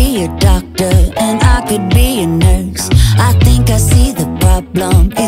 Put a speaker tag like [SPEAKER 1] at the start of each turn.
[SPEAKER 1] be a doctor and I could be a nurse. I think I see the problem